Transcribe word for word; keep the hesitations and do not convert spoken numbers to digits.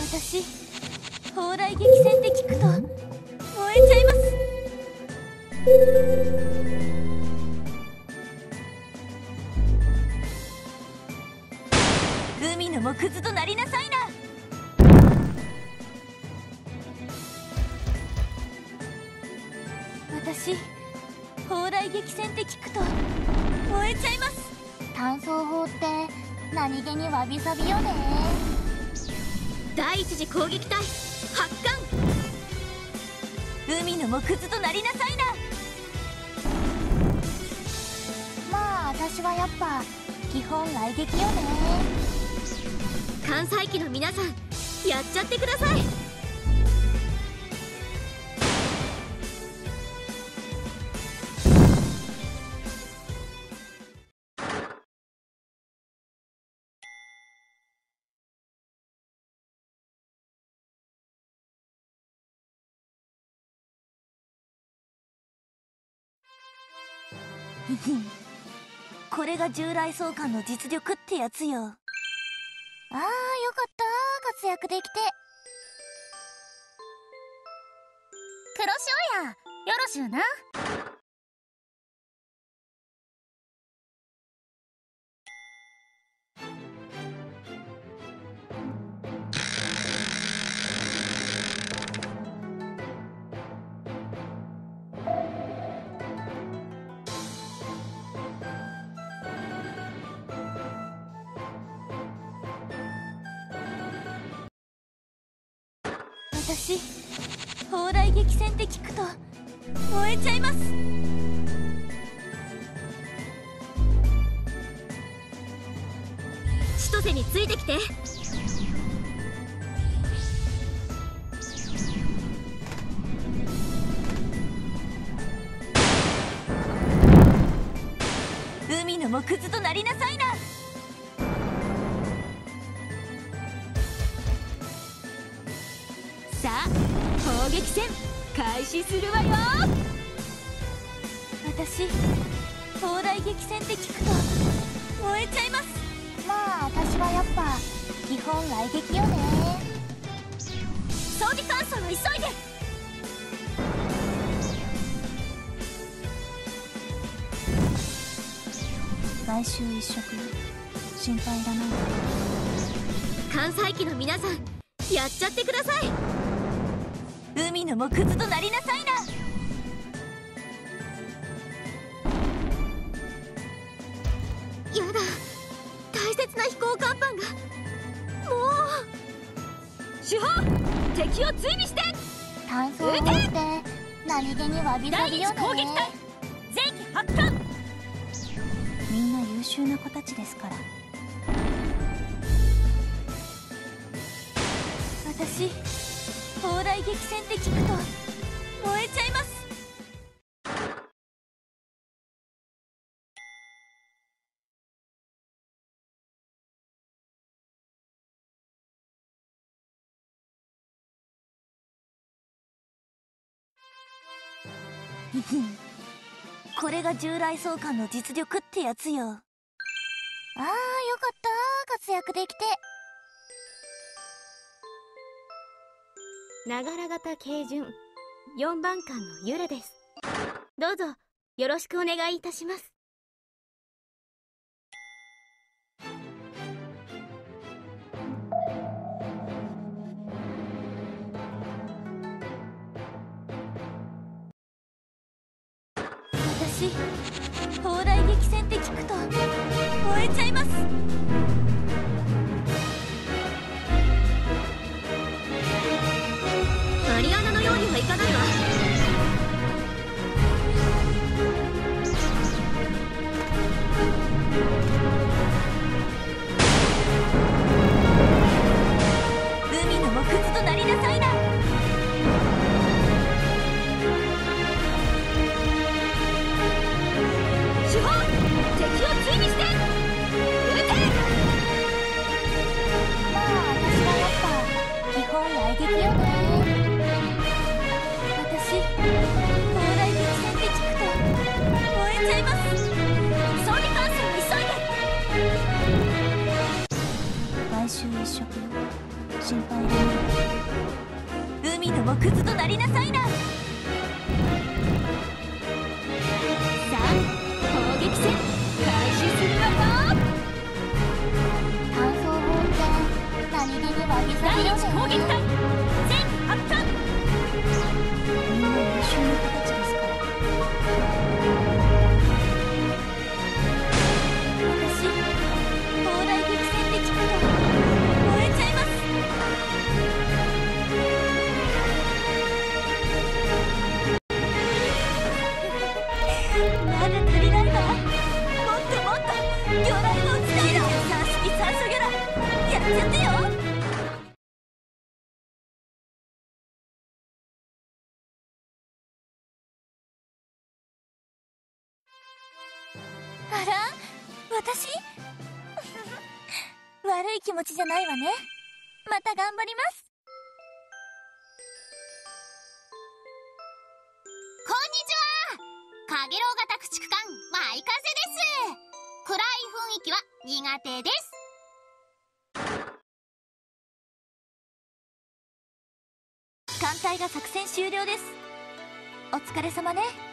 私蓬莱激戦って聞くと燃えちゃいます。海の藻くずとなりなさいな。私蓬莱激戦って聞くと燃えちゃいます。 炭素法って何気にわびさびよね。 第一次攻撃隊発艦。海の藻くずとなりなさいな。 まあ私はやっぱ基本雷撃よね。 関西機の皆さんやっちゃってください。これが従来総監の実力ってやつよ。 ああよかった活躍できて。黒潮やよろしゅうな。 私蓬莱激戦って聞くと燃えちゃいます。千歳についてきて。海の藻くずとなりなさいな。さあ砲撃戦開始するわよ。私蓬莱激戦って聞くと燃えちゃいます。 まあ私はやっぱ基本雷撃よね。 装備乾燥は急いで。 来週一食心配いらない。 関西機の皆さんやっちゃってください。海の藻くずとなりなさいな。やだ大切な飛行甲板がもう。主砲敵を追尾して。 炭素法って何気にわびさびよね。 第一攻撃隊前期発艦。 みんな優秀な子たちですから。 私蓬莱激戦って聞くと燃えちゃいます。これが従来総監の実力ってやつよ。 ああよかった活躍できて。 長良型軽巡よんばん艦のユレです。どうぞよろしくお願いいたします。 私蓬莱激戦って聞くと燃えちゃいます。マリアナのようにはいかないわ。海の藻くずとなりなさいな。主砲敵を追尾して撃て。 心配だね。 海の木図となりなさいな。さあ攻撃戦開始するわよ。 単装本って何気にわびさびよね。 攻撃隊全発艦。 みんな優秀な子たちですから。 私砲台激戦で聞くと燃えちゃいます。まだ足りないわ。もっともっと魚雷を撃ちたいの。さん式酸素魚雷やっちゃってよ。あら私悪い気持ちじゃないわね。また頑張ります。 こんにちは。かげろう型駆逐艦マイカゼです。暗い雰囲気は苦手です。 艦隊が作戦終了です。お疲れ様ね。